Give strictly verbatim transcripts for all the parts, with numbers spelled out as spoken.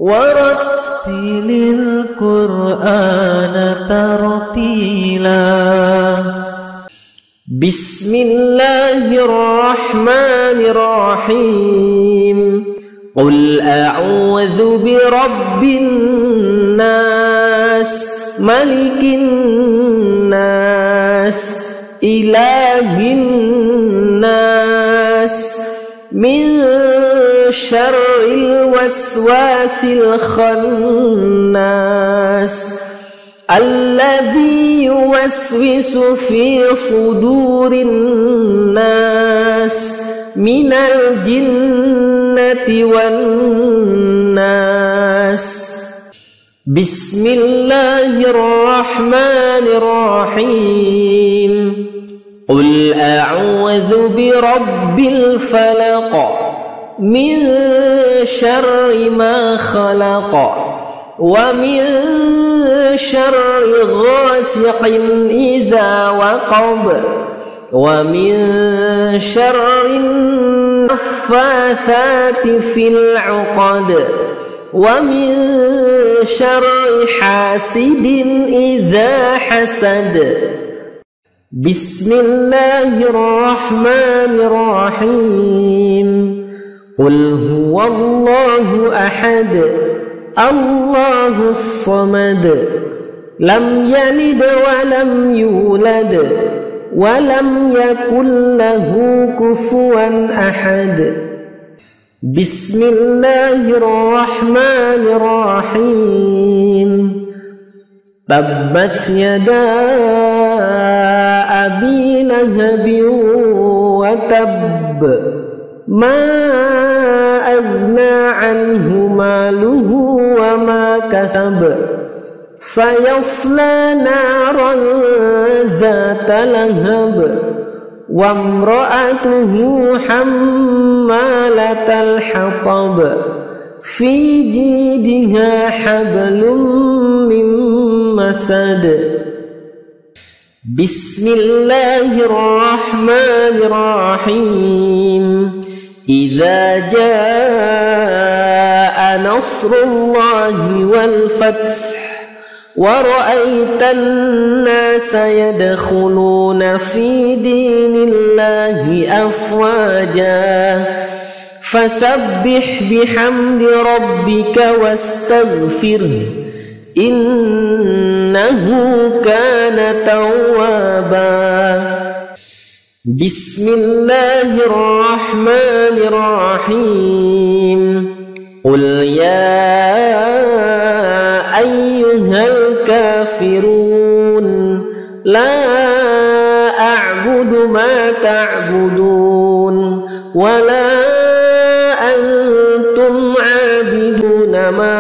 ورتل القرآن ترتيلا. بسم الله الرحمن الرحيم. قل أعوذ برب الناس ملك الناس إله الناس من شر الوسواس الخناس الذي يوسوس في صدور الناس من الجنة والناس. بسم الله الرحمن الرحيم. قل أعوذ برب الفلق من شر ما خلق ومن شر غاسق إذا وقب ومن شر النفاثات في العقد ومن شر حاسد إذا حسد. بسم الله الرحمن الرحيم. قل هو الله أحد الله الصمد لم يلد ولم يولد ولم يكن له كفوا أحد. بسم الله الرحمن الرحيم. تبت يدا أبي لهب وتب ما أغنى عنه ماله وما كسب سيصلى نارا ذات لهب وامرأته حمالة الحطب في جيدها حبل من مسد. بسم الله الرحمن الرحيم. إذا جاء نصر الله والفتح ورأيت الناس يدخلون في دين الله أفواجا فسبح بحمد ربك واستغفره إنه كان توابا. بسم الله الرحمن الرحيم. قل يا أيها الكافرون لا أعبد ما تعبدون ولا أنتم عابدون ما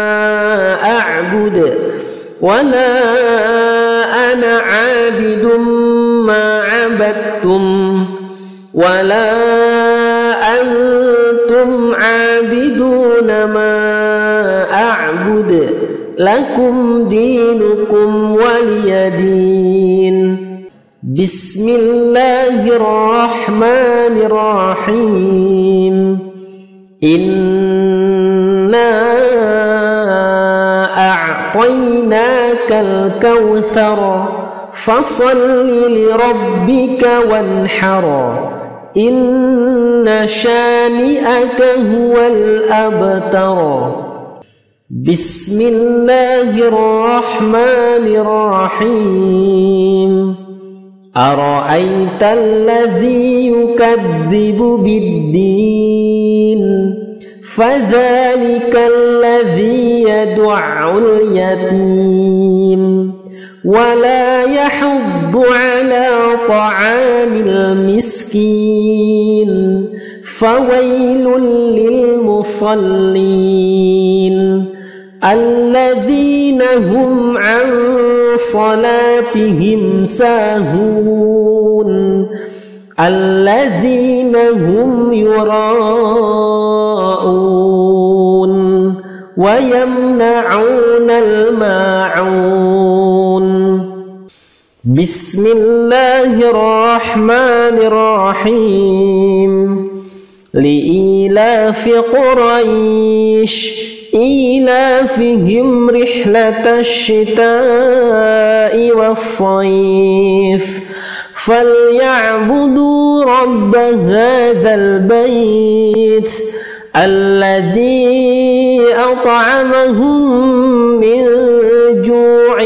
أعبد ولا أنا عابد ما عبدتم ولا أنتم عابدون ما أعبد لكم دينكم ولي دين. بسم الله الرحمن الرحيم. إنا أعطيناك الكوثر فصل لربك وانحر إن شانئك هو الأبتر. بسم الله الرحمن الرحيم. أرأيت الذي يكذب بالدين فذلك الذي يدع اليتيم ولا يحض على طعام المسكين فويل للمصلين الذين هم عن صلاتهم ساهون الذين هم يراءون ويمنعون الماعون. بسم الله الرحمن الرحيم. لإيلاف قريش إيلافهم رحلة الشتاء والصيف فليعبدوا رب هذا البيت الذي أطعمهم من جوع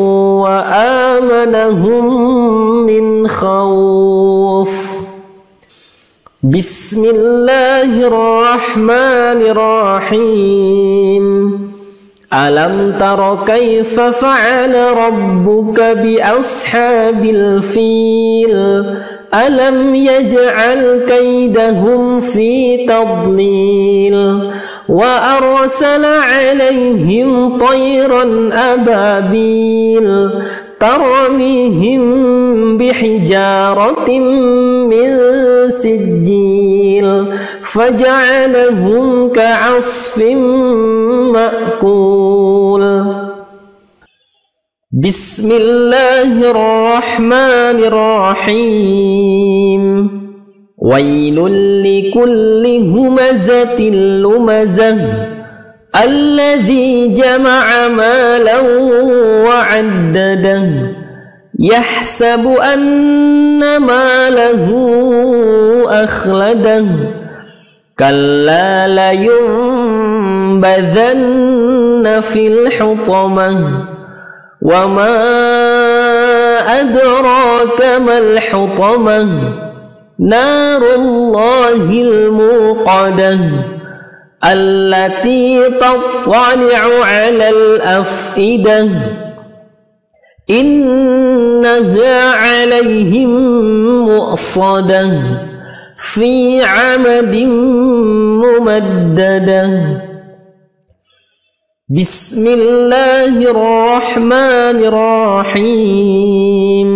وآمنهم من خوف. بسم الله الرحمن الرحيم. ألم تر كيف فعل ربك بأصحاب الفيل ألم يجعل كيدهم في تضليل وأرسل عليهم طيرا أبابيل ترميهم بحجارة من سجيل فجعلهم كعصف مأكول. بسم الله الرحمن الرحيم. ويل لكل همزة لمزة الذي جمع مالا وعدده يحسب أن ماله أخلده كلا لينبذن في الحطمة وما أدراك ما الحطمة نار الله الموقدة التي تطلع على الأفئدة إنها عليهم مؤصدة في عمد ممددة. بسم الله الرحمن الرحيم.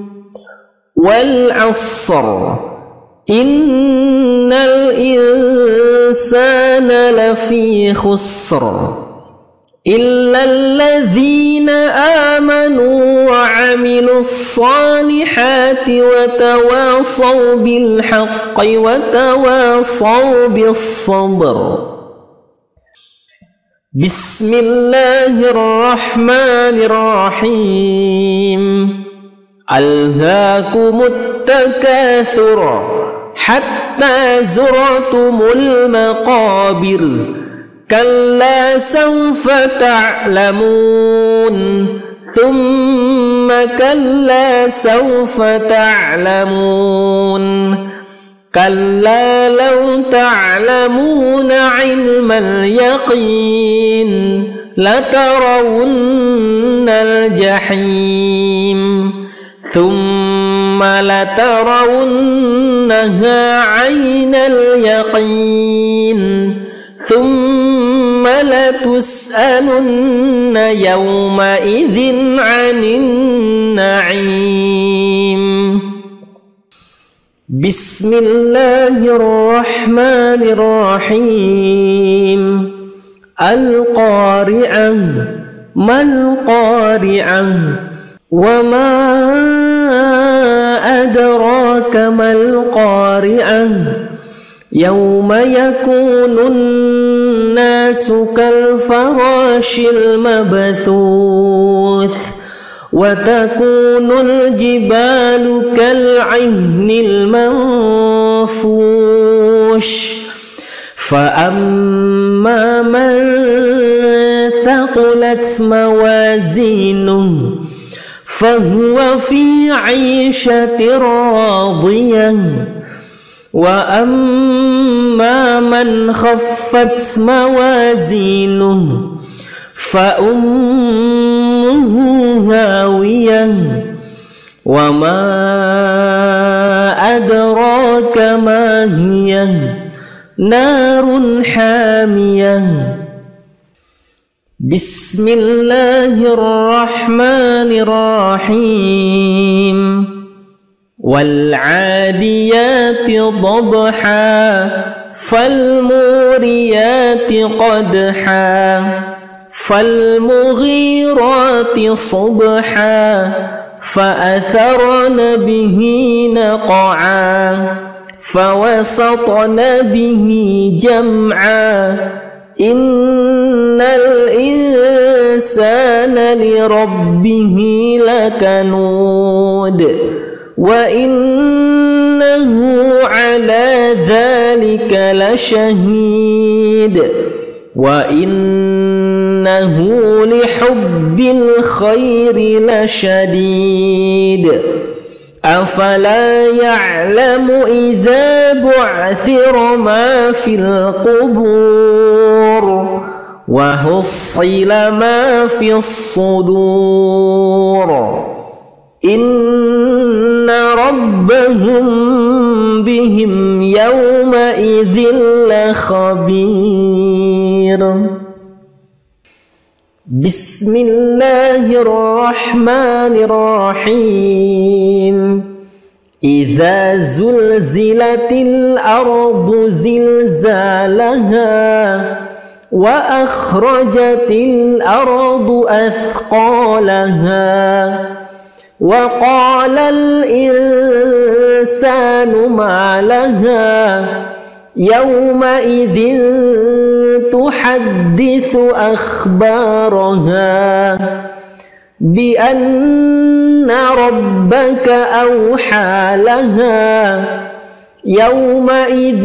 والعصر إن الإنسان لفي خسر إلا الذين آمنوا وعملوا الصالحات وتواصوا بالحق وتواصوا بالصبر. بسم الله الرحمن الرحيم. ألهاكم التكاثر حتى زرتم المقابر كلا سوف تعلمون ثم كلا سوف تعلمون كلا لو تعلمون علم اليقين لترون الجحيم ثم لترونها عين اليقين ثم لتسألن يومئذ عن النعيم. بسم الله الرحمن الرحيم. القارعة ما القارعة وما أدراك ما القارعة يوم يكون الناس كالفراش المبثوث وتكون الجبال كالعهن المنفوش فأما من ثقلت موازينه فهو في عيشة راضية وأما من خفت موازينه فأمه هاوية وما أدراك ما هي نار حامية. بسم الله الرحمن الرحيم. والعاديات ضبحا فالموريات قدحا فالمغيرات صبحا فأثرن به نقعا فوسطن به جمعا إن الإنسان لربه لكنود وإنه على ذلك لشهيد وإنه لحب الخير لشديد أفلا يعلم إذا بعثر ما في القبور وحصل ما في الصدور إن ربهم بهم يومئذ لخبير. بسم الله الرحمن الرحيم. إذا زلزلت الأرض زلزالها وأخرجت الأرض أثقالها وقال الإنسان ما لها يومئذ تحدث أخبارها بأن ربك أوحى لها يومئذ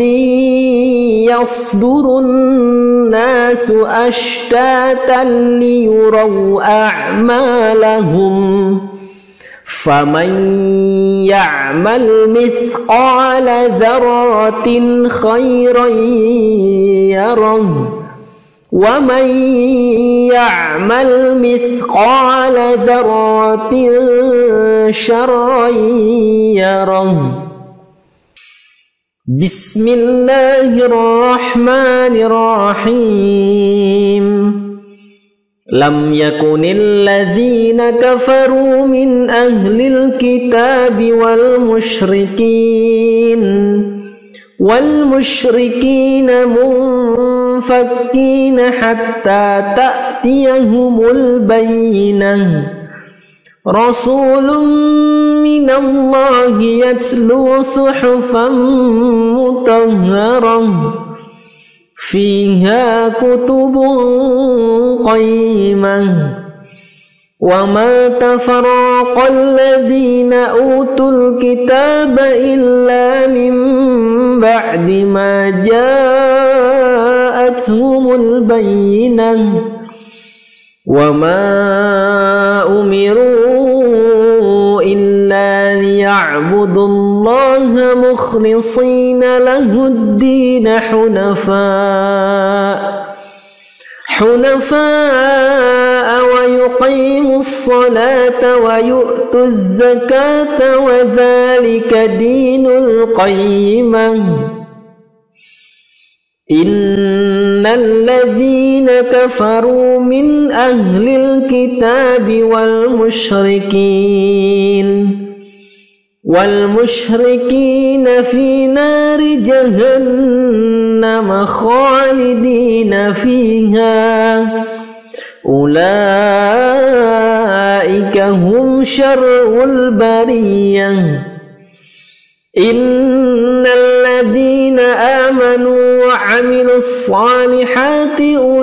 يصدر الناس أشتاتا ليروا أعمالهم فمن يعمل مثقال ذرة خيرا يره ومن يعمل مثقال ذرة شرا يره. بسم الله الرحمن الرحيم. لم يكن الذين كفروا من أهل الكتاب والمشركين والمشركين منفكين حتى تأتيهم البينة رسول من الله يتلو صحفا مطهرة فيها كتب قيمة وما تفرق الذين أوتوا الكتاب إلا من بعد ما جاءتهم البينة وما أمروا إلا ليعبدوا الله مخلصين له الدين حنفاء حنفاء ويقيموا الصلاة ويؤتوا الزكاة وذلك دين القيمة. إن الذين كفروا من أهل الكتاب والمشركين والمشركين في نار جهنم خالدين فيها أولئك هم شر البرية. إن الذين آمنوا وعملوا الصالحات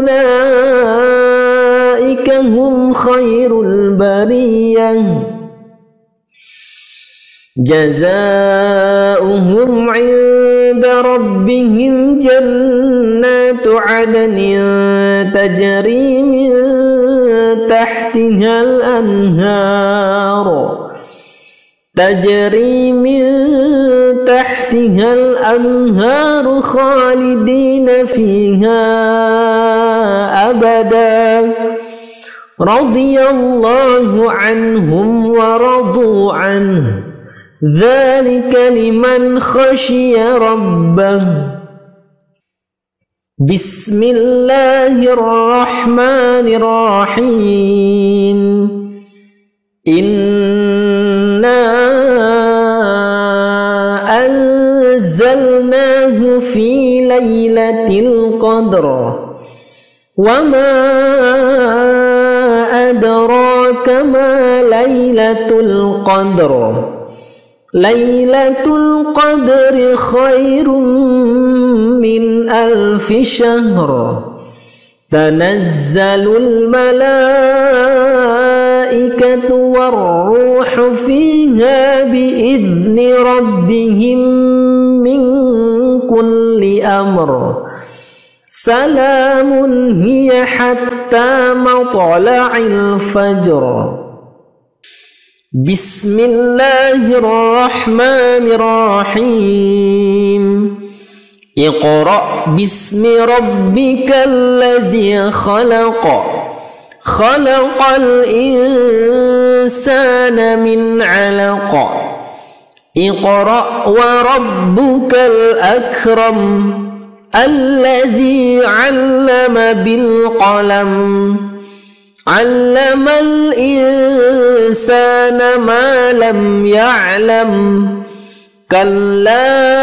أولئك هم خير البرية جزاؤهم عند ربهم جنات عدن تجري من تحتها الأنهار تجري من تحتها الأنهار خالدين فيها أبدا رضي الله عنهم ورضوا عنه ذلك لمن خشي ربه. بسم الله الرحمن الرحيم. إنا أنزلناه في ليلة القدر وما أدراك ما ليلة القدر ليلة القدر خير من ألف شهر تنزل الملائكة والروح فيها بإذن ربهم من كل أمر سلام هي حتى مطلع الفجر. بسم الله الرحمن الرحيم. اقرأ باسم ربك الذي خلق خلق الإنسان من علق اقرأ وربك الأكرم الذي علم بالقلم علم الإنسان ما لم يعلم كلا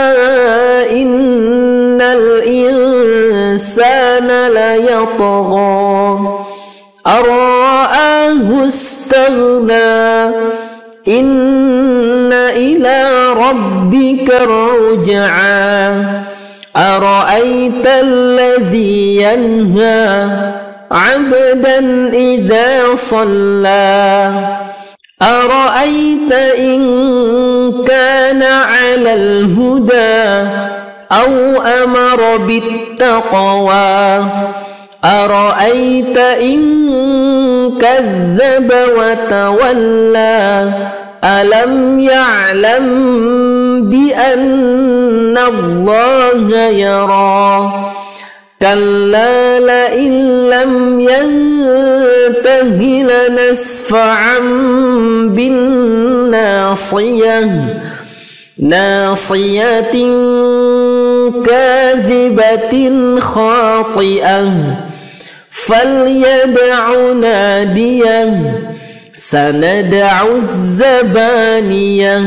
إن الإنسان ليطغى أن رآه استغنى إن إلى ربك الرجعى أرأيت الذي ينهى عبدا إذا صلى أرأيت إن كان على الهدى أو أمر بالتقوى أرأيت إن كذب وتولى ألم يعلم بأن الله يرى كلا لئن لم ينته لنسفعا بالناصية ناصية كاذبة خاطئة فليدع ناديه سندع الزبانية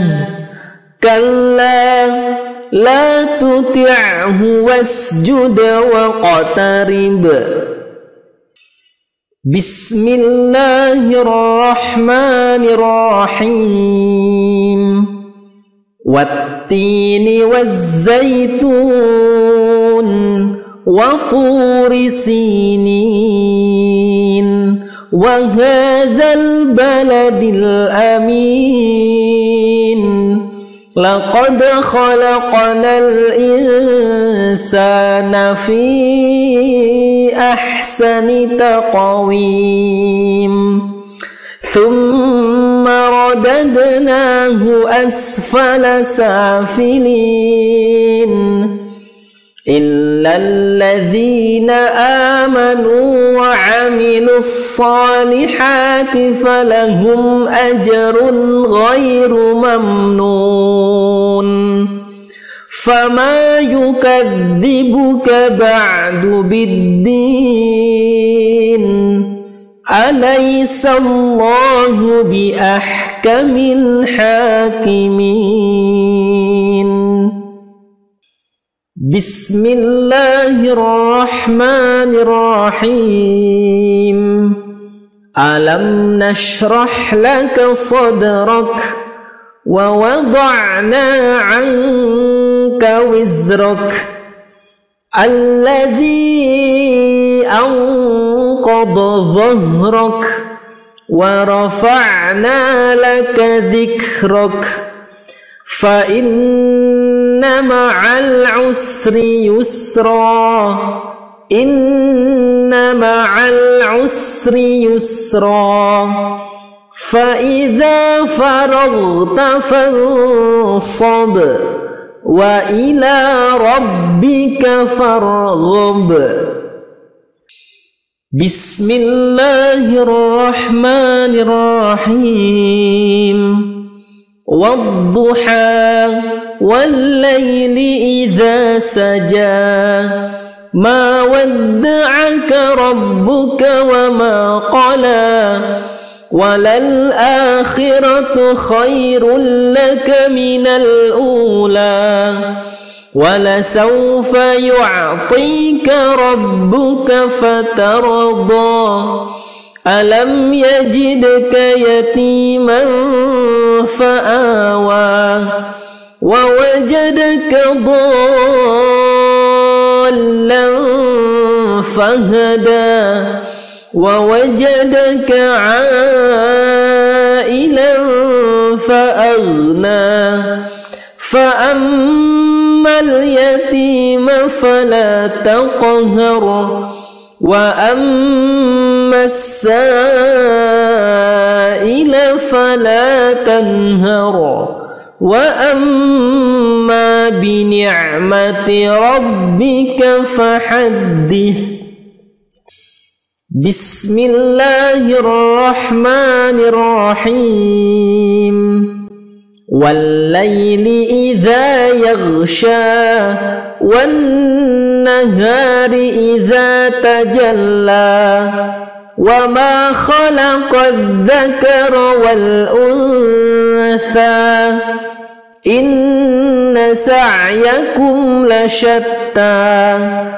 كلا لا تطعه واسجد واقترب. بسم الله الرحمن الرحيم. والتين والزيتون وطور سينين وهذا البلد الأمين لقد خلقنا الإنسان في أحسن تقويم ثم رددناه أسفل سافلين إلا الذين آمنوا وعملوا الصالحات فلهم أجر غير ممنون فما يكذبك بعد بالدين أليس الله بأحكم الحاكمين. بسم الله الرحمن الرحيم. ألم نشرح لك صدرك ووضعنا عنك وزرك الذي أنقض ظهرك ورفعنا لك ذكرك فإن مع العسر يسرا إن مع العسر يسرا فإذا فرغت فانصب وإلى ربك فارغب. بسم الله الرحمن الرحيم. والضحى والليل إذا سجى ما ودعك ربك وما قلى وللآخرة خير لك من الأولى ولسوف يعطيك ربك فترضى ألم يجدك يتيما فآوى ووجدك ضالا ضالا فهدى ووجدك عائلا فأغنى فأما اليتيم فلا تقهر وأما السائل فلا تنهر وأما بنعمة ربك فحدث. بسم الله الرحمن الرحيم. والليل إذا يغشى والنهار إذا تجلى وما خلق الذكر والأنثى إن سعيكم لشتى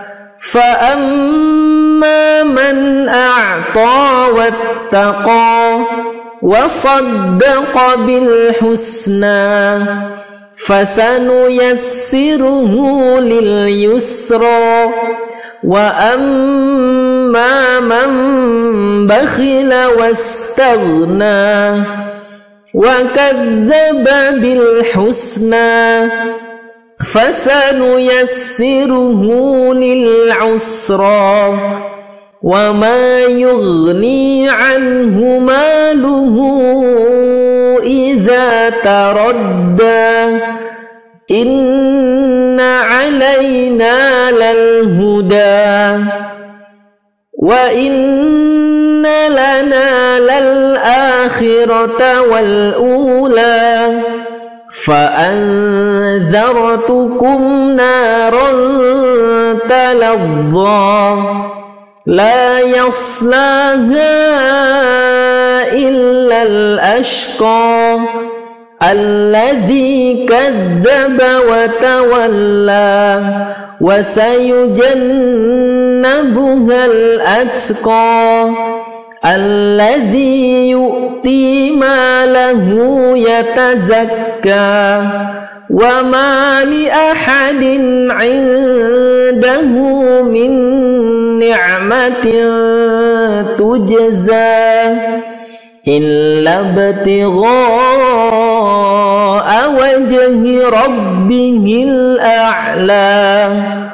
فأما من أعطى واتقى وصدق بالحسنى فسنيسره لليسرى وأما من بخل واستغنى وكذب بالحسنى فسنيسره للعسرى وما يغني عنه ماله إذا تردى إن علينا للهدى وإن لنا للآخرة والأولى فأنذرتكم نارا تلظى لا يصلاها إلا الأشقى الذي كذب وتولى وسيجنبها الأتقى الذي يؤتي ماله يتزكى وما لأحد عنده من نعمة تجزى إلا ابتغاء وجه ربه الأعلى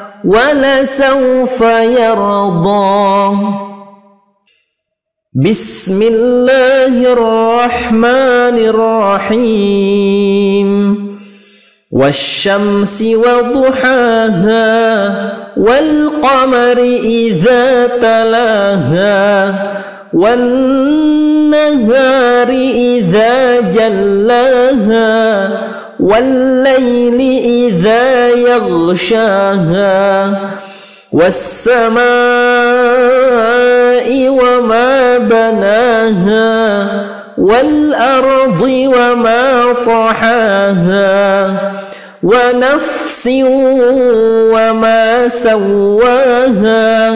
ولسوف يرضى. بسم الله الرحمن الرحيم. والشمس وضحاها والقمر إذا تلاها والنهار إذا جلاها والليل إذا يغشاها والسماء وما بناها والأرض وما طحاها ونفس وما سواها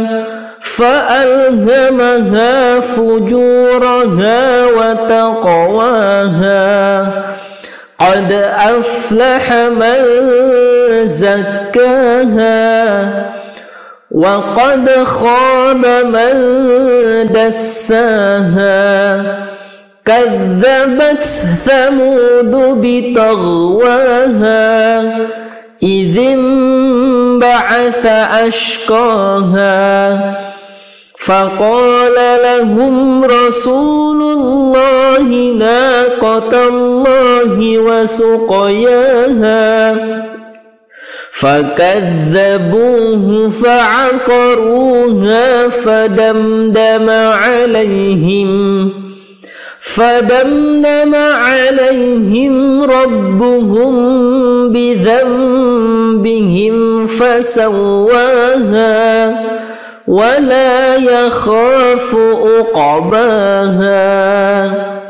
فألهمها فجورها وتقواها قد أفلح من زكاها وقد خاب من دساها كذبت ثمود بطغواها إذ انبعث أشقاها فقال لهم رسول الله ناقة الله وسقياها فكذبوه فعقروها فدمدم عليهم فدمدم عليهم ربهم بذنبهم فسواها ولا يخاف عقباها.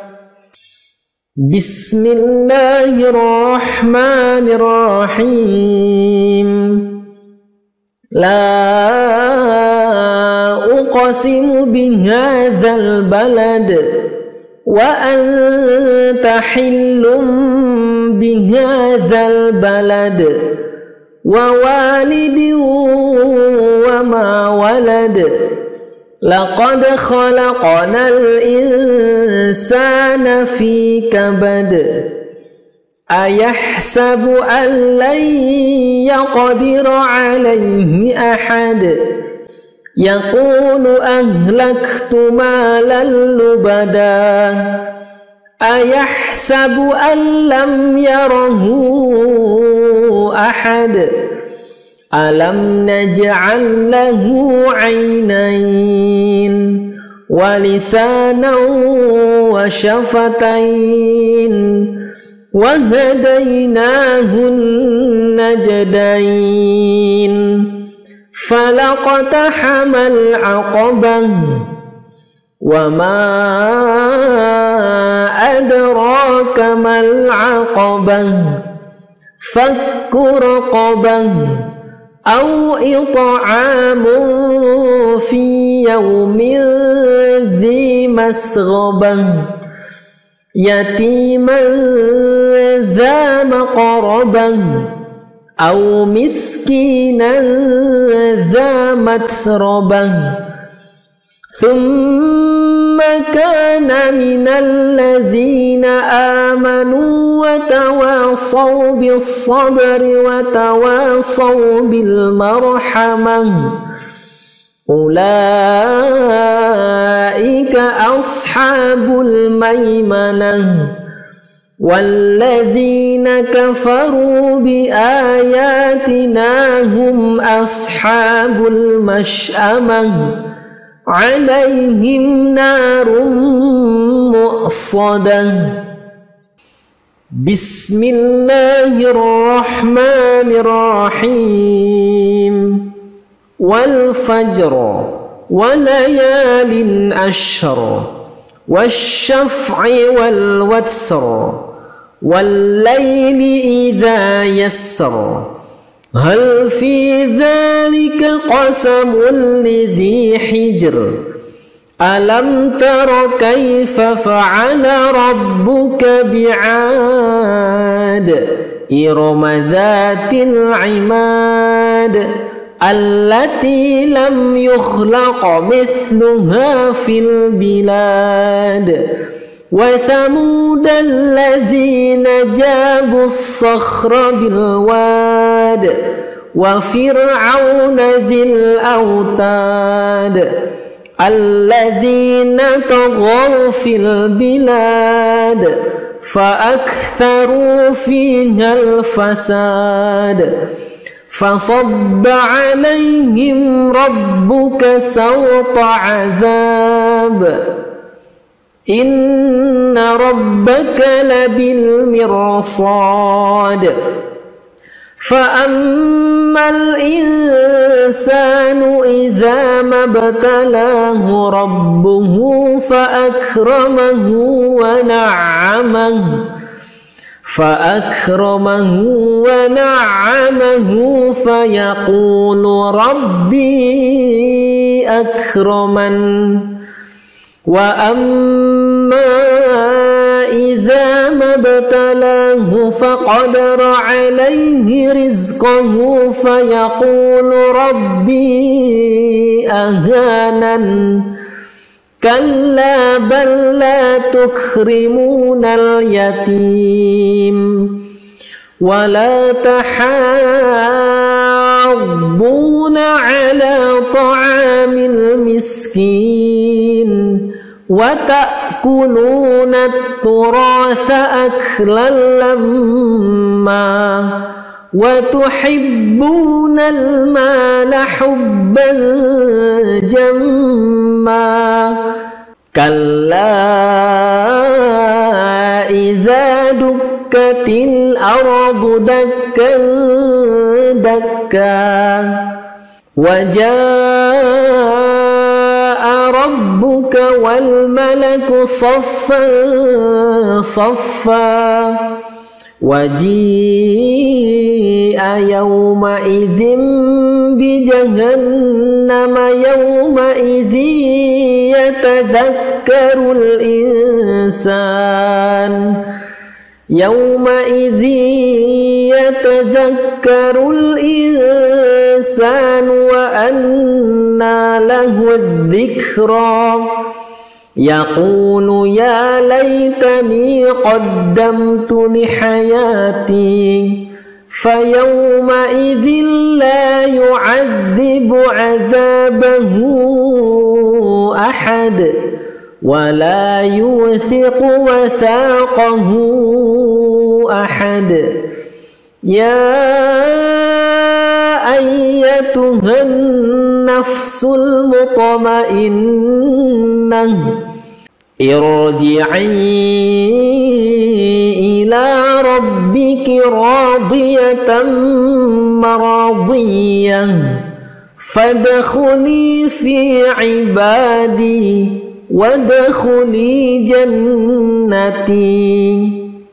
بسم الله الرحمن الرحيم. لا أقسم بهذا البلد وأنت حل بهذا البلد ووالد وما ولد لقد خلقنا الإنسان في كبد أيحسب أن لن يقدر عليه أحد يقول أهلكت مالا لبدا أيحسب أن لم يره أحد ألم نجعل له عينين ولسانا وشفتين وهديناه النجدين فلاقتحم العقبة وما أدراك ما العقبة فك رقبة أو إطعام في يوم ذي مسغبة يتيما ذا مقربة أو مسكينا ذا متربة ثم كان من الذين آمنوا وتواصوا بالصبر وتواصوا بالمرحمة أولئك أصحاب الميمنة والذين كفروا بآياتنا هم أصحاب المشأمة عليهم نار مؤصدة. بسم الله الرحمن الرحيم والفجر وليال عشر والشفع والوتر والليل إذا يسر هل في ذلك قسم لذي حجر ألم تر كيف فعل ربك بعاد إرم ذات العماد التي لم يخلق مثلها في البلاد وثمود الذين جابوا الصخر بالواد وفرعون ذي الأوتاد الذين طغوا في البلاد فأكثروا فيها الفساد فصب عليهم ربك سوط عذاب إن ربك لبالمرصاد فأما الإنسان إذا ما ابتلاه ربه فأكرمه ونعمه فأكرمه ونعمه فيقول ربي أكرمن وأما إذا ما ابتلاه فقدر عليه رزقه فيقول ربي أهانن كلا بل لا تكرمون اليتيم ولا تحاضون على طعام المسكين وتأكلون التراث أكلا لما وتحبون المال حبا جما كلا إذا دكت الأرض دكا دكا وجاء ربك والملك صفا صفا وجيء يومئذ بجهنم يومئذ يتذكر الإنسان يومئذ يتذكر الإنسان وأنى له الذكرى يقول يا ليتني قدمت لحياتي فيومئذ لا يعذب عذابه أحد ولا يوثق وثاقه أحد. يا أيتها النفس المطمئنة ارجعي إلى ربك راضية مرضية فادخلي في عبادي وادخلي جنتي.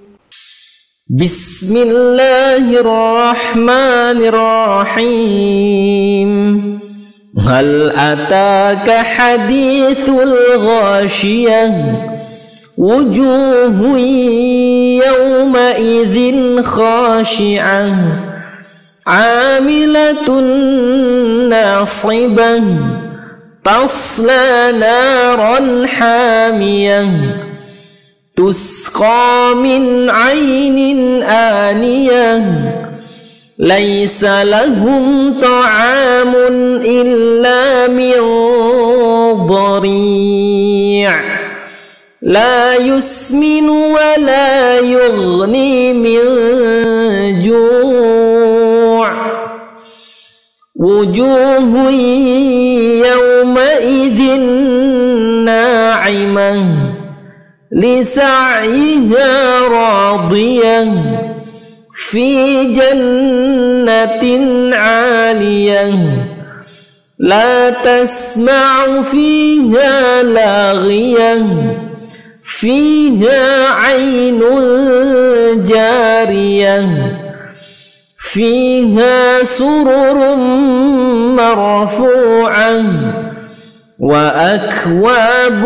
بسم الله الرحمن الرحيم. هل أتاك حديث الغاشية وجوه يومئذ خاشعة عاملة ناصبة تصلى نارا حامية تسقى من عين آنية ليس لهم طعام إلا من ضريع لا يسمن ولا يغني من جوع وجوه يومئذ ناعمة لسعيها راضية في جنة عالية لا تسمع فيها لاغية فيها عين جارية فيها سرر مرفوعة وأكواب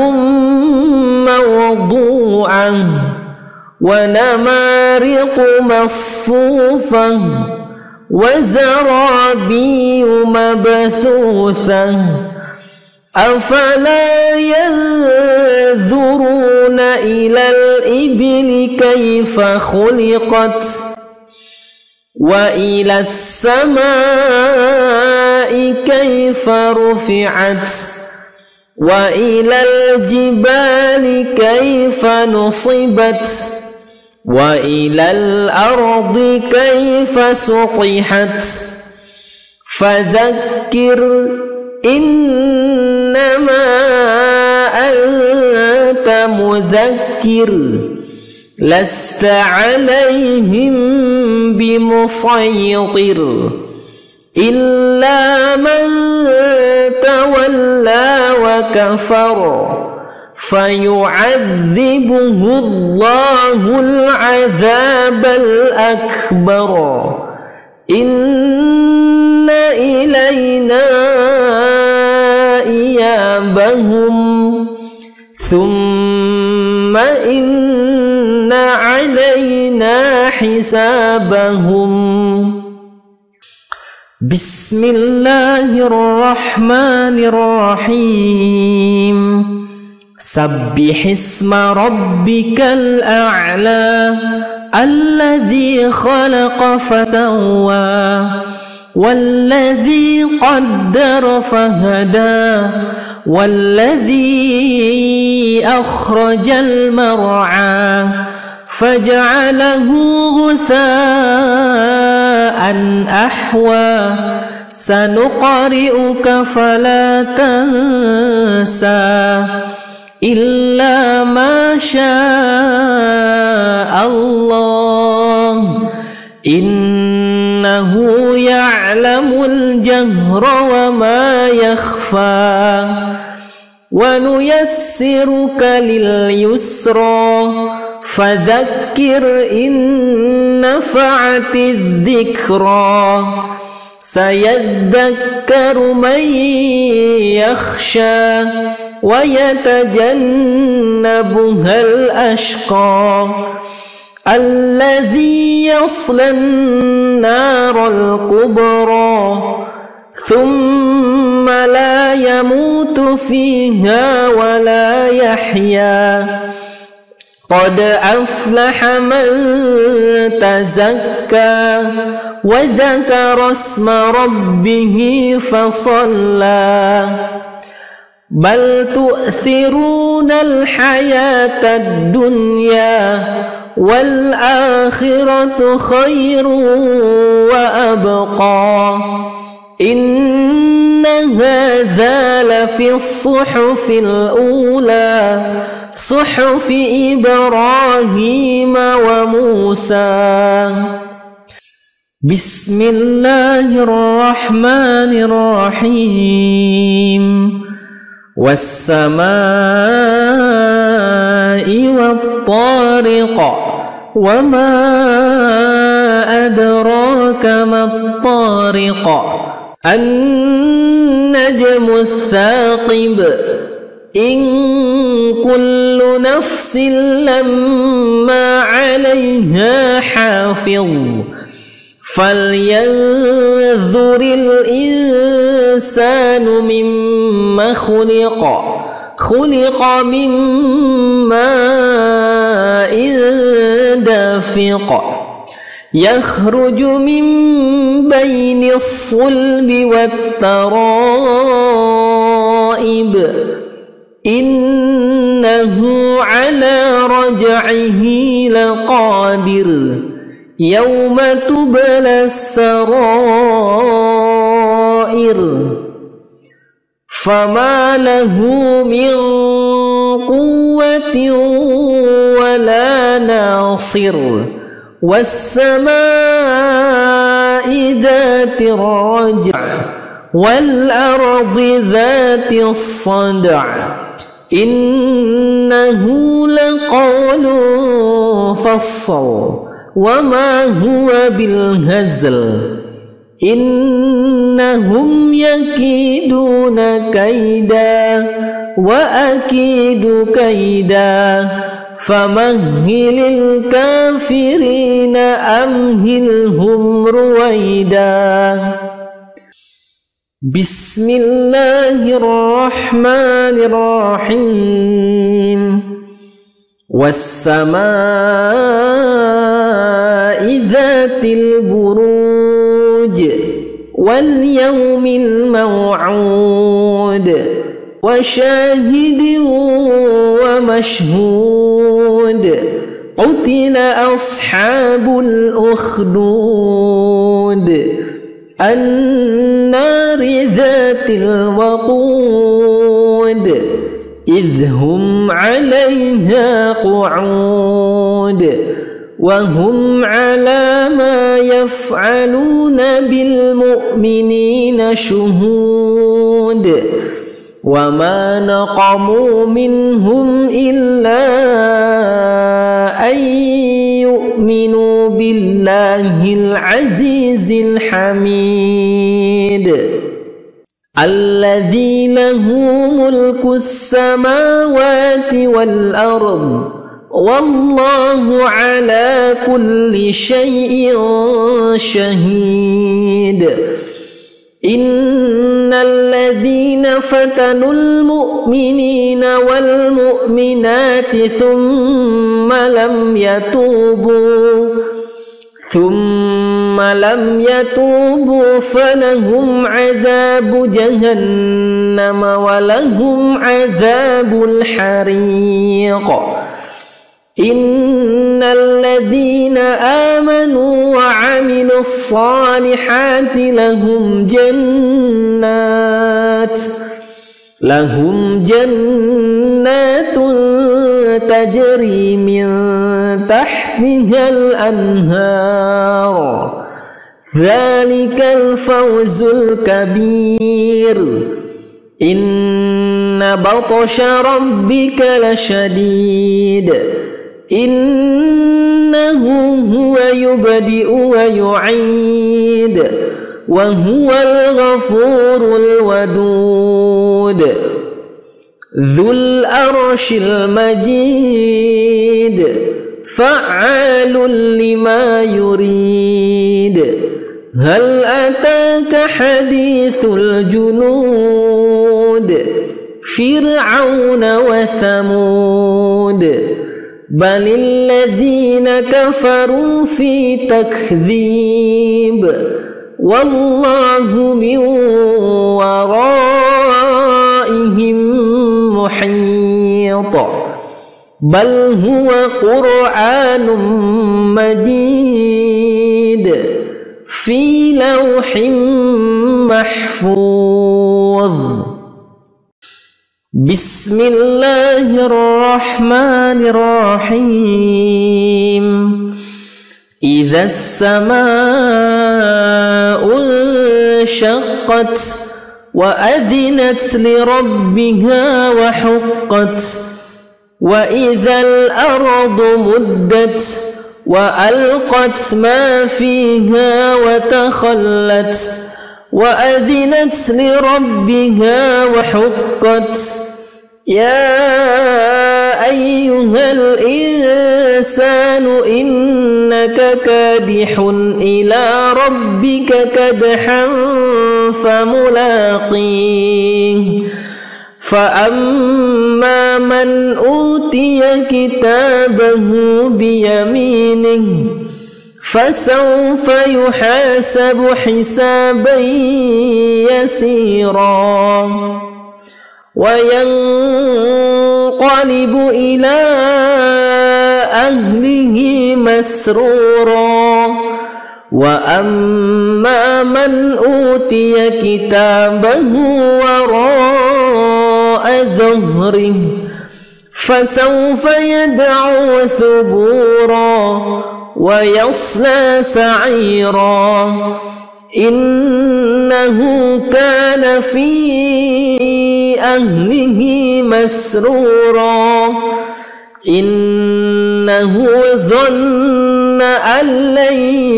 موضوعة ونمارق مصفوفة وزرابي مبثوثة أفلا ينظرون إلى الإبل كيف خلقت وإلى السماء كيف رفعت وإلى الجبال كيف نصبت وإلى الأرض كيف سطحت فذكر إنما أنت مذكر لست عليهم بمسيطر إلا من تولى وكفر فيعذبه الله العذاب الأكبر إن إلينا إيابهم ثم إن علينا حسابهم. بسم الله الرحمن الرحيم. سبح اسم ربك الأعلى الذي خلق فسوى والذي قدر فهدى والذي أخرج المرعى فجعله غثاء أحوى سنقرئك فلا تنسى إلا ما شاء الله إنه يعلم الجهر وما يخفى ونيسرك لليسرى فذكر إن نفعت الذكرى سيذكر من يخشى ويتجنبها الأشقى الذي يصلى النار الكبرى ثم لا يموت فيها ولا يحيا قد أفلح من تزكى وذكر اسم ربه فصلى بل تؤثرون الحياة الدنيا والآخرة خير وأبقى إن هذا لفي الصحف الأولى صحف إبراهيم وموسى. بسم الله الرحمن الرحيم. والسماء والطارق وما أدراك ما الطارق النجم الثاقب إن كل نفس لما عليها حافظ فلينظر الإنسان مما خلق خلق من ماء دافق يخرج من بين الصلب والترائب إنه على رجعه لقادر يوم تبلى السرائر فما له من قوة ولا ناصر والسماء ذات الرجع والأرض ذات الصدع إنه لقول فصل وما هو بالهزل إنهم يكيدون كيدا وأكيد كيدا فمهل الكافرين أمهلهم رويدا. بسم الله الرحمن الرحيم. والسماء ذات البروج واليوم الموعود وشاهد ومشهود قتل أصحاب الأخدود النار ذات الوقود إذ هم عليها قعود وهم على ما يفعلون بالمؤمنين شهود وما نقموا منهم إلا أن يؤمنوا بالله العزيز الحميد الذي له ملك السماوات والأرض والله على كل شيء شهيد. إن الذين فتنوا المؤمنين والمؤمنات ثم لم يتوبوا ثم لم يتوبوا فلهم عذاب جهنم ولهم عذاب الحريق. إن الذين آمنوا وعملوا الصالحات لهم جنات لهم جنات تجري من تحتها الأنهار ذلك الفوز الكبير. إن بطش ربك لشديد إنه هو يبدئ ويعيد وهو الغفور الودود ذو العرش المجيد فعال لما يريد هل أتاك حديث الجنود فرعون وثمود بل الذين كفروا في تكذيب والله من ورائهم محيط بل هو قرآن مجيد في لوح محفوظ بسم الله الرحمن الرحيم إذا السماء انشقت وأذنت لربها وحقت وإذا الأرض مدت وألقت ما فيها وتخلت وأذنت لربها وحقت يا أيها الإنسان إنك كادح إلى ربك كدحا فملاقيه فأما من أوتي كتابه بيمينه فسوف يحاسب حسابا يسيرا وينقلب إلى أهله مسرورا وأما من أوتي كتابه وراء ظهره فسوف يدعو ثبورا ويصلى سعيرا إنه كان في أهله مسرورا إنه ظن أن لن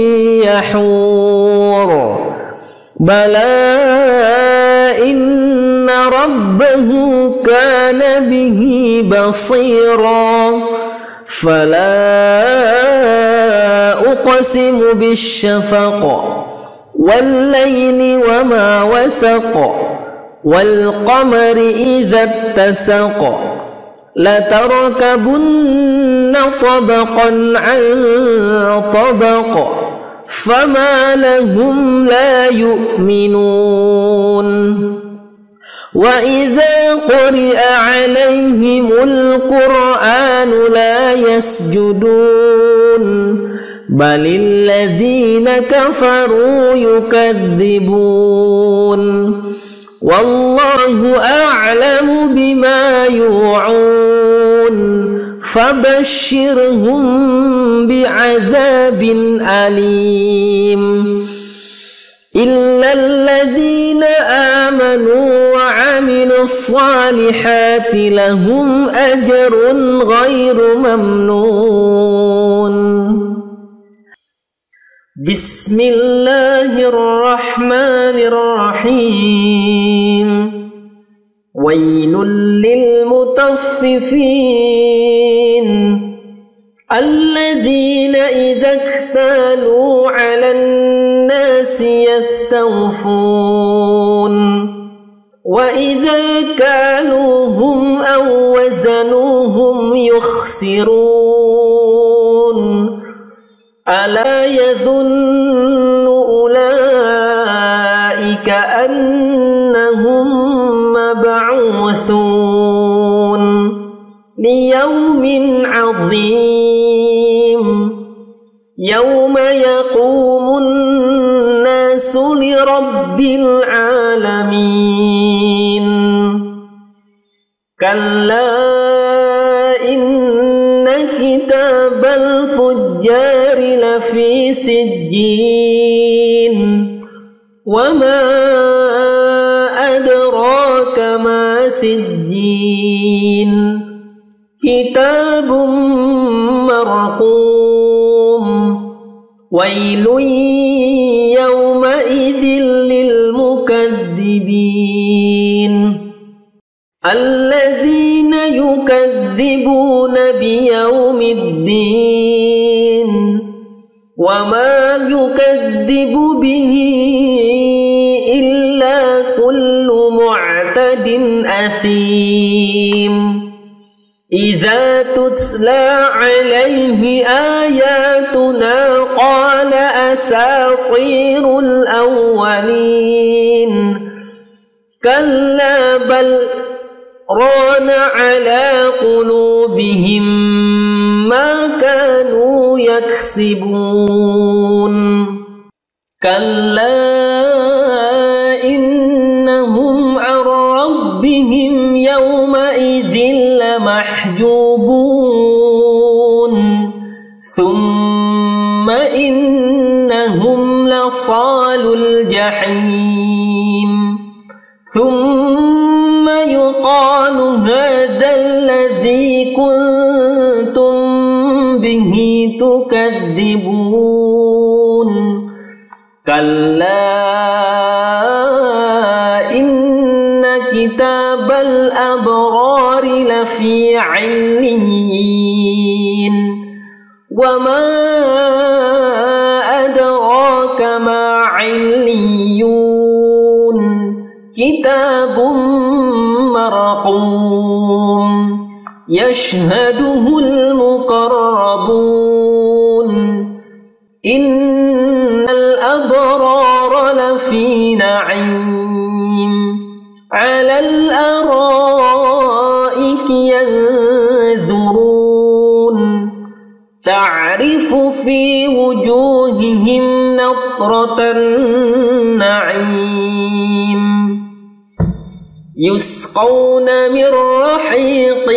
يحور بلى إن ربه كان به بصيرا فلا أقسم بالشفق والليل وما وسق والقمر إذا اتسق لتركبن طبقا عن طبق فما لهم لا يؤمنون وإذا قرئ عليهم القرآن لا يسجدون بل الذين كفروا يكذبون والله أعلم بما يوعون فبشرهم بعذاب أليم إلا الذين آمنوا وعملوا الصالحات لهم أجر غير ممنون بسم الله الرحمن الرحيم ويل للمطففين الذين إذا اكتالوا على الناس يستوفون وإذا كالوهم أو وزنوهم يخسرون ألا يظن أولئك أنهم مبعوثون ليوم عظيم يوم يقوم الناس لرب العالمين كلا إن كتاب الفجار لفي سجين وما أدراك ما سجين كتاب مرقوم ويل يومئذ للمكذبين الذين يكذبون بيوم الدين وما يكذب به إلا كل معتد أثيم إذا تتلى عليه آياتنا قال أساطير الأولين كلا بل ران على قلوبهم ما كانوا يكسبون كلا إنهم عن ربهم يومئذ لمحجوبون ثم إنهم لصالو الجحيم ثم يقال هذا الذي كنتم به تكذبون كلا إن كتاب الأبرار لفي عليين وما أدراك ما عليون كتاب مرقوم يشهده المقربون إن الأبرار لفي نعيم على الأرائك ينظرون تعرف في وجوههم نضرة النعيم يسقون من رحيق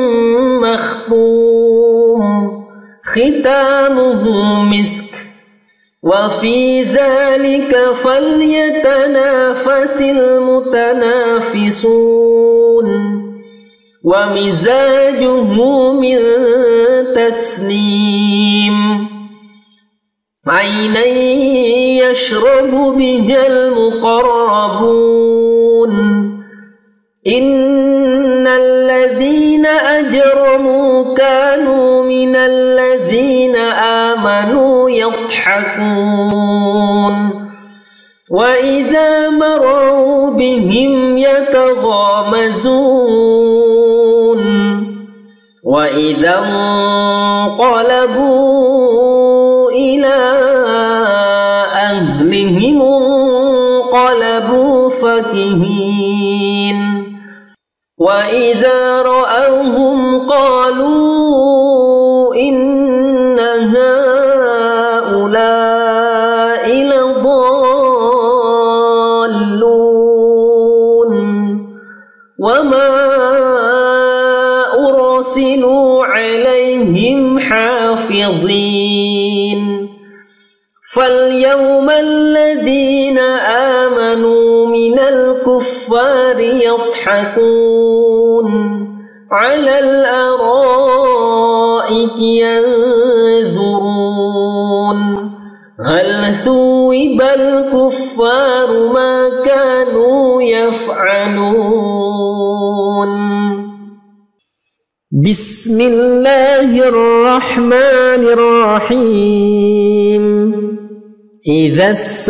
مختوم ختامه مسك وفي ذلك فليتنافس المتنافسون ومزاجه من تسنيم عينا يشرب بها المقربون إن الذين أجرموا كانوا من الذين آمنوا يضحكون وإذا مروا بهم يتغامزون وإذا انقلبوا إلى أهلهم انقلبوا فكهين وإذا رأوهم قالوا إن هؤلاء لضالون وما أرسلوا عليهم حافظين فاليوم الذين آمنوا من الكفار يضحكون على الأرائك ينظرون هل ثوب الكفار ما كانوا يفعلون بسم الله الرحمن الرحيم إذا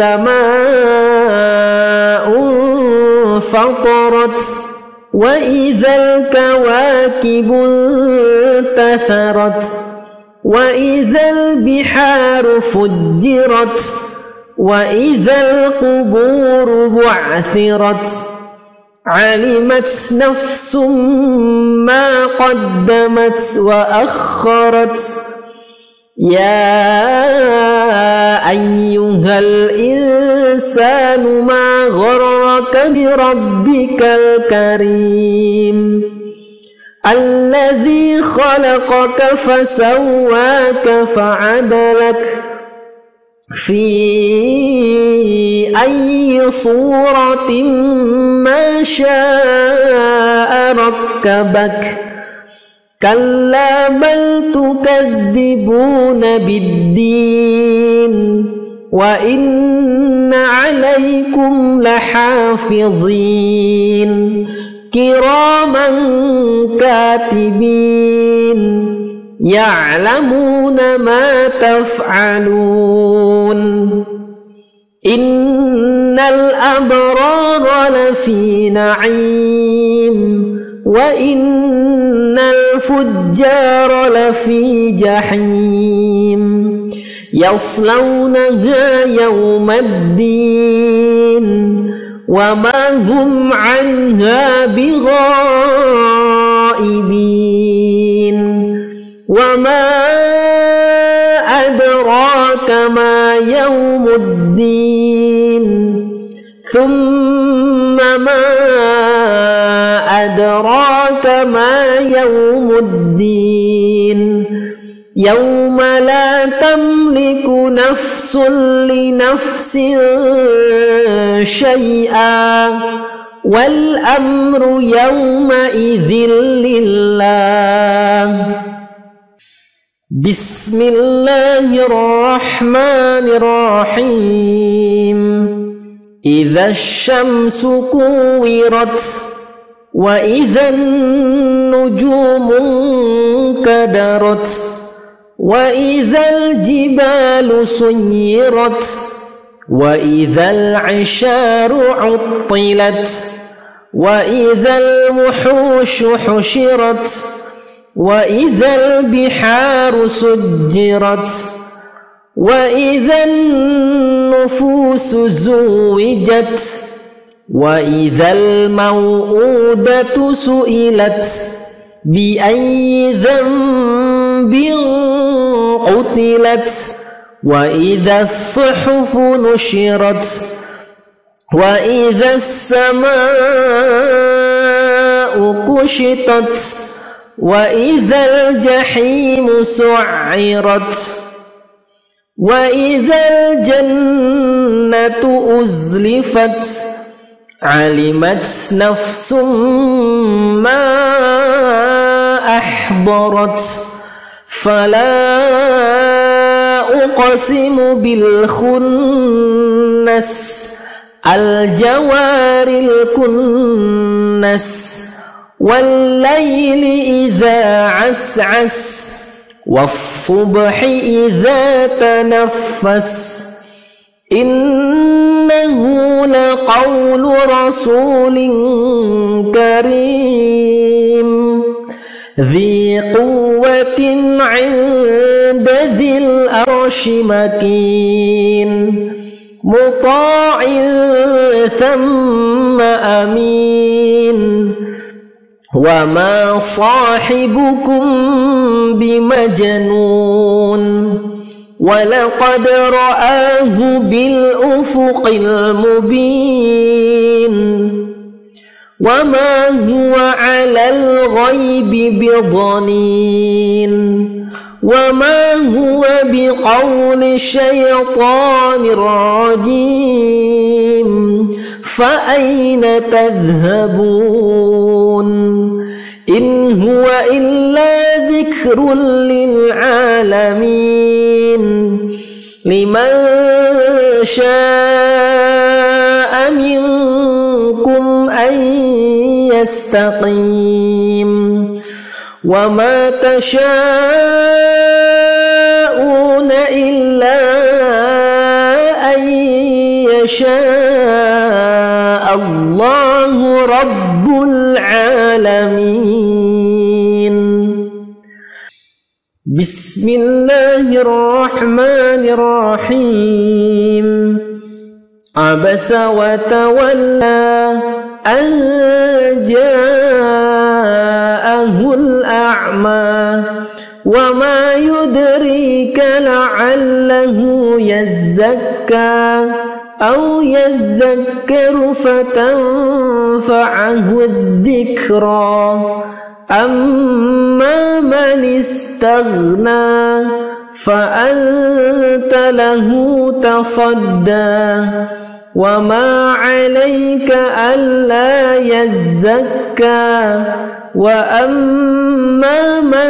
السماء انفطرت وإذا الكواكب انتثرت وإذا البحار فجرت وإذا القبور بعثرت علمت نفس ما قدمت وأخرت يا أيها الإنسان ما غرك بربك الكريم الذي خلقك فسواك فعدلك في أي صورة ما شاء ركبك كلا بل تكذبون بالدين وإن عليكم لحافظين كراما كاتبين يعلمون ما تفعلون إن الأبرار لفي نعيم وإن الفجار لفي جحيم يصلونها يوم الدين وما هم عنها بغائبين وما أدراك ما يوم الدين ثم ما أدراك ما يوم الدين يوم لا تملك نفس لنفس شيئا والأمر يومئذ لله. بسم الله الرحمن الرحيم. إذا الشمس كورت وإذا النجوم انكدرت وإذا الجبال سيرت وإذا العشار عطلت وإذا الوحوش حشرت وإذا البحار سجرت وإذا النفوس زوجت وإذا الموءودة سئلت بأي ذنب قتلت وإذا الصحف نشرت وإذا السماء كشطت وإذا الجحيم سعرت وإذا الجنة أزلفت علمت نفس ما أحضرت فلا أقسم بالخنس الجوار الكنس والليل إذا عسعس والصبح إذا تنفس إنه لقول رسول كريم ذي قوة عند ذي العرش مكين مطاع ثم أمين وما صاحبكم بمجنون ولقد رآه بالأفق المبين وما هو على الغيب بضنين وما هو بقول شيطان رجيم فأين تذهبون إن هو إلا ذكر للعالمين لمن شاء منكم أن يستقيم وما تشاءون إلا أن يشاء الله رب العالمين. بسم الله الرحمن الرحيم. عبس وتولى أن جاءه الأعمى وما يدريك لعله يزكى أو يذكر فتنفعه الذكرى أما من استغنى فأنت له تصدى وما عليك ألا يزكى وأما من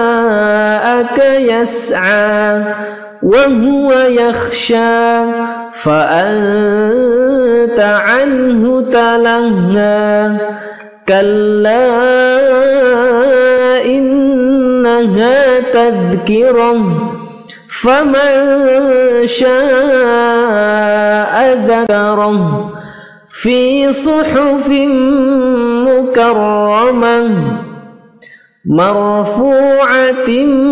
جاءك يسعى وهو يخشى فأنت عنه تلهى كلا إنها تذكرة فمن شاء ذكره في صحف مكرمة مرفوعة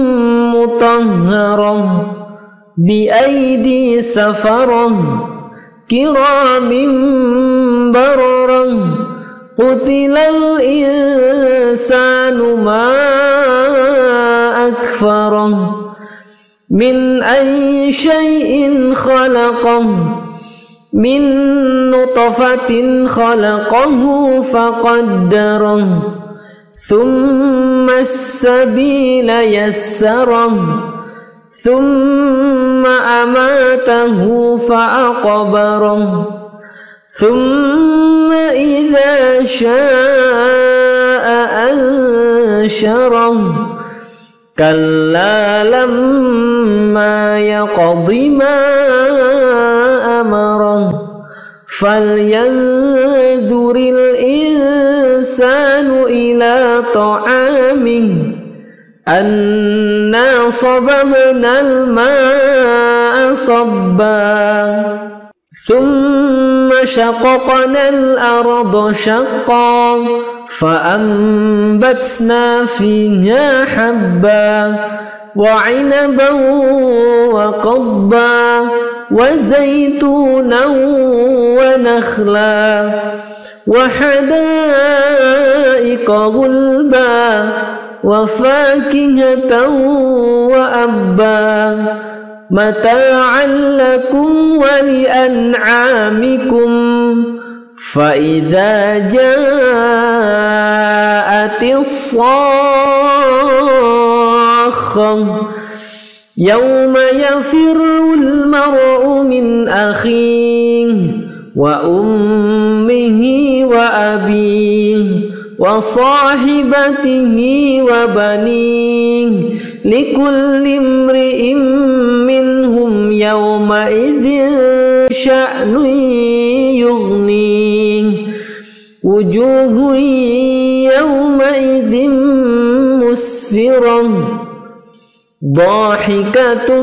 مطهرة بأيدي سفرة كرام بررة قتل الإنسان ما أكفره من أي شيء خلقه من نطفة خلقه فقدره ثم السبيل يسره ثم أماته فأقبره ثم إذا شاء أنشره كلا لما يقض ما أمره فلينظر الإنسان إلى طعامه أنا صببنا الماء صبا ثم شققنا الأرض شقا فأنبتنا فيها حبا وعنبا وقضبا وزيتونا ونخلا وحدائق غلبا وفاكهة وأبا متاعا لكم ولأنعامكم فإذا جاءت الصاخة يوم يفر المرء من أخيه وأمه وأبيه وصاحبته وبنيه لكل امرئ منهم يومئذ شأن يغنيه وجوه يومئذ مسفرة ضاحكة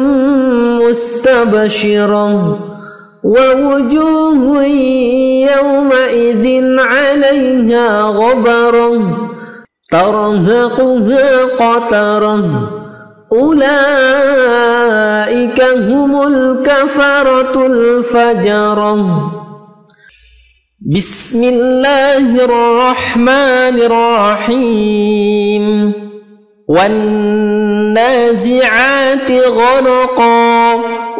مستبشرة ووجوه يومئذ عليها غبرة ترهقها قترة أولئك هم الكفرة الفجرة. بسم الله الرحمن الرحيم والنازعات غرقا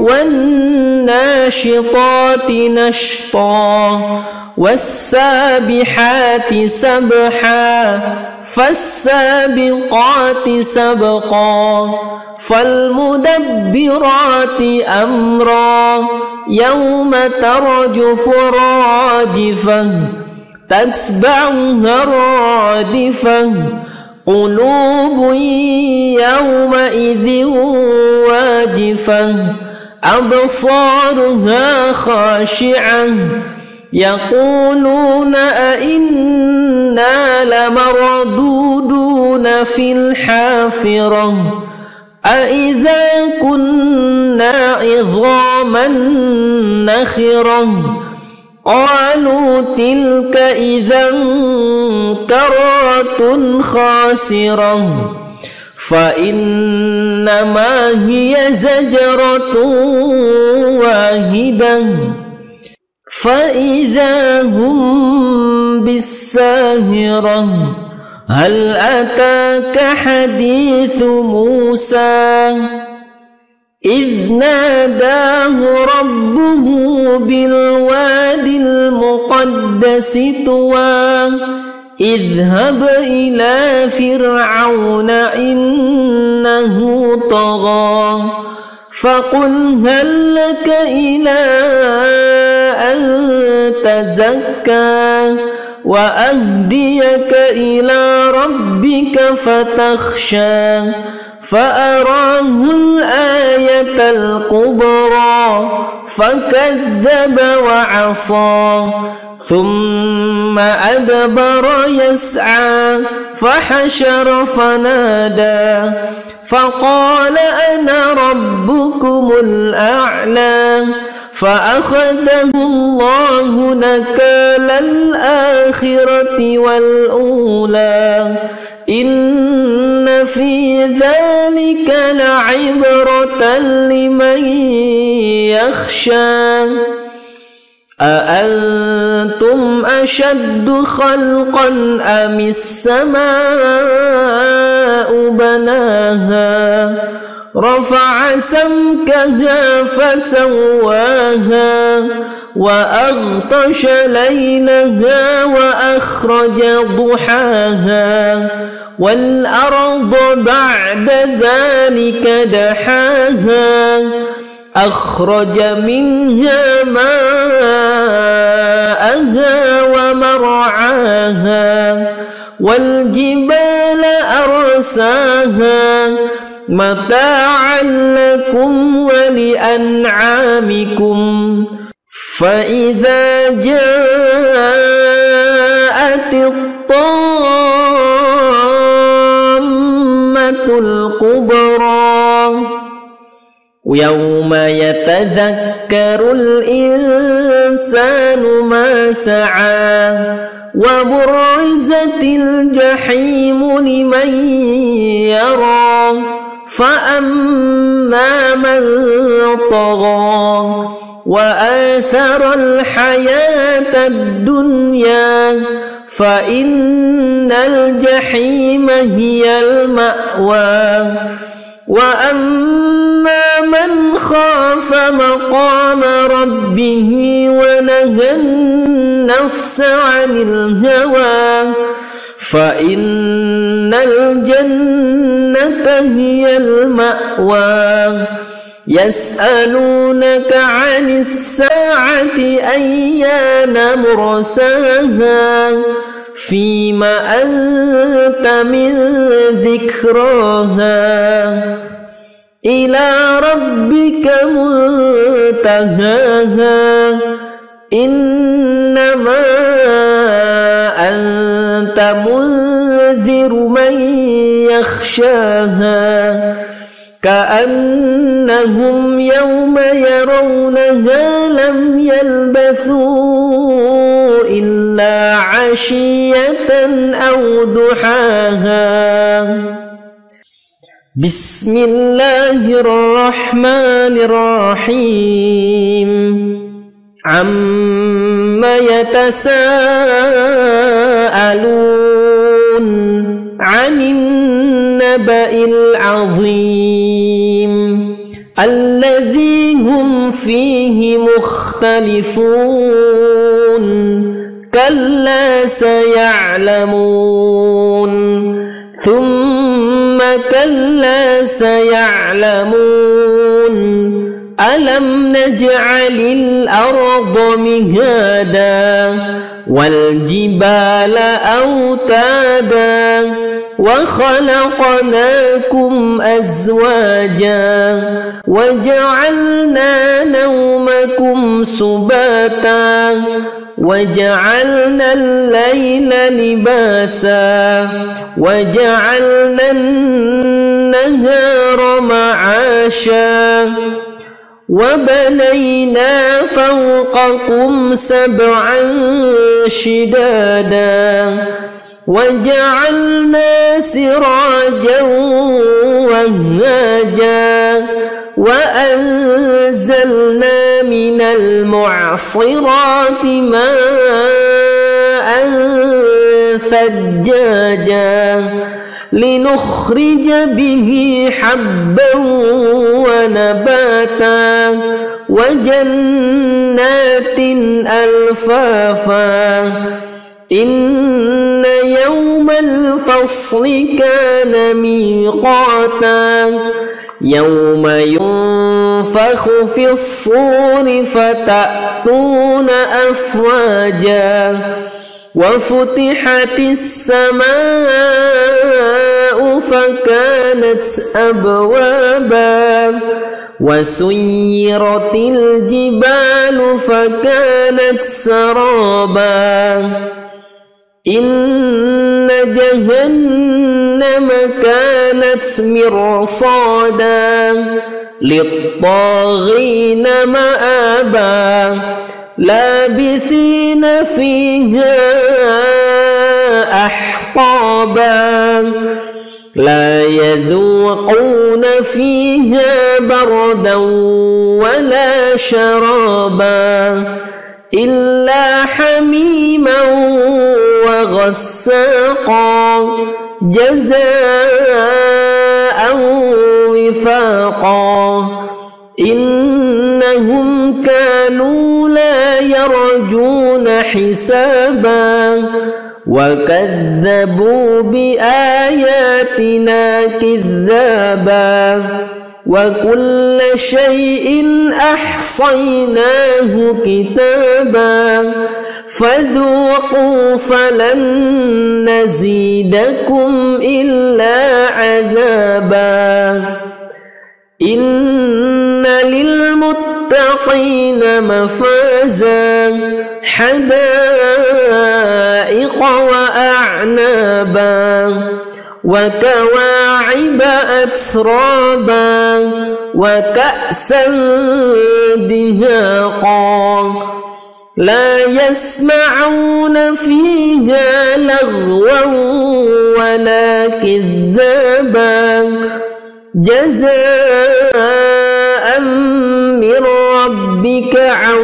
والناشطات نشطا والسابحات سبحا فالسابقات سبقا فالمدبرات أمرا يوم ترجف الراجفة تتبعها الرادفة قلوب يومئذ واجفة أبصارها خاشعة يقولون أئنا لمردودون في الحافرة أئذا كنا عظاما نخرة قالوا تلك إذا كرة خاسرة فإنما هي زجرة واحدة فإذا هم بالساهرة هل أتاك حديث موسى إذ ناداه ربه بالوادي المقدس طوى اذهب إلى فرعون إنه طغى فقل هل لك إلى أن تزكى وأهديك إلى ربك فتخشى فأراه الآية الكبرى فكذب وعصى ثم أدبر يسعى فحشر فنادى فقال أنا ربكم الأعلى فأخذه الله نكال الآخرة والأولى إن في ذلك لعبرة لمن يخشى أأنتم أشد خلقا أم السماء بناها رفع سمكها فسواها وأغطش ليلها وأخرج ضحاها والأرض بعد ذلك دحاها أخرج منها ماءها ومرعاها والجبال أرساها متاعا لكم ولأنعامكم فإذا جاءت الطامة الكبرى يوم يتذكر الإنسان ما سعى وبرزت الجحيم لمن يرى فأما من طغى وآثر الحياة الدنيا فإن الجحيم هي المأوى وأما من خاف مقام ربه ونهى النفس عن الهوى فإن الجنة هي المأوى يسألونك عن الساعة أيان مرساها فيم أنت من ذكراها إلى ربك منتهاها إنما أنت منذر من يخشاها كأنهم يوم يرونها لم يلبثوا إلا عشية أو ضحاها. بسم الله الرحمن الرحيم. عما يتساءلون عن النبأ العظيم الذي هم فيه مختلفون كلا سيعلمون ثم كلا سيعلمون ألم نجعل الأرض مهادا والجبال أوتادا وخلقناكم أزواجا وجعلنا نومكم سباتا وجعلنا الليل لباسا وجعلنا النهار معاشا وبنينا فوقكم سبعا شدادا وجعلنا سراجا وهاجا وأنزلنا من المعصرات ماء ثجاجا لنخرج به حبا ونباتا وجنات ألفافا إن يوم الفصل كان ميقاتا يوم ينفخ في الصور فتأتون أفواجا وفتحت السماء فكانت فكانت أبوابا وسيرت الجبال فكانت سرابا إن جهنم كانت مرصادا للطاغين مآبا لابثين فيها أحقابا لا يذوقون فيها بردا ولا شرابا إلا حميما وغساقا جزاء وفاقا إنهم كانوا لا يرجون حسابا وكذبوا بآياتنا كذابا وكل شيء أحصيناه كتابا فذوقوا فلن نزيدكم إلا عذابا إن للمتقين مفازا حدائق وأعنابا وكواعب أترابا وكأسا دهاقا لا يسمعون فيها لغوا ولا كذابا جزاء من ربك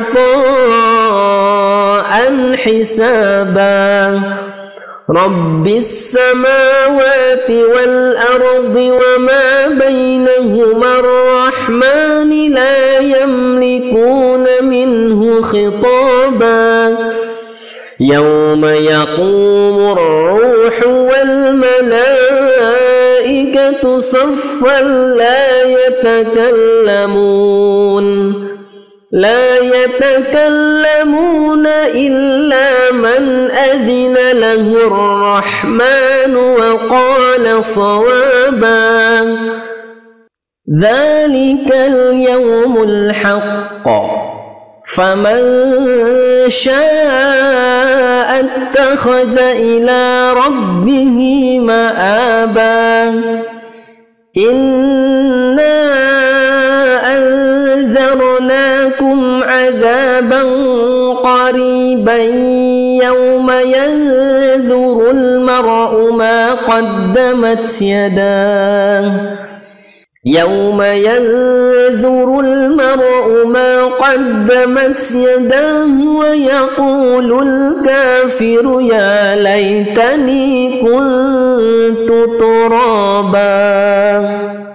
عطاء حسابا رب السماوات والأرض وما بينهما الرحمن لا يملكون منه خطابا يوم يقوم الروح والملائكة صفا لا يتكلمون لا يتكلمون إلا من أذن له الرحمن وقال صوابا ذلك اليوم الحق فمن شاء اتخذ إلى ربه مآبا إنا أنذرناكم عذابا قريبا يوم ينظر المرء ما قدمت يداه يوم ينظر المرء ما قدمت يداه ويقول الكافر يا ليتني كنت ترابا.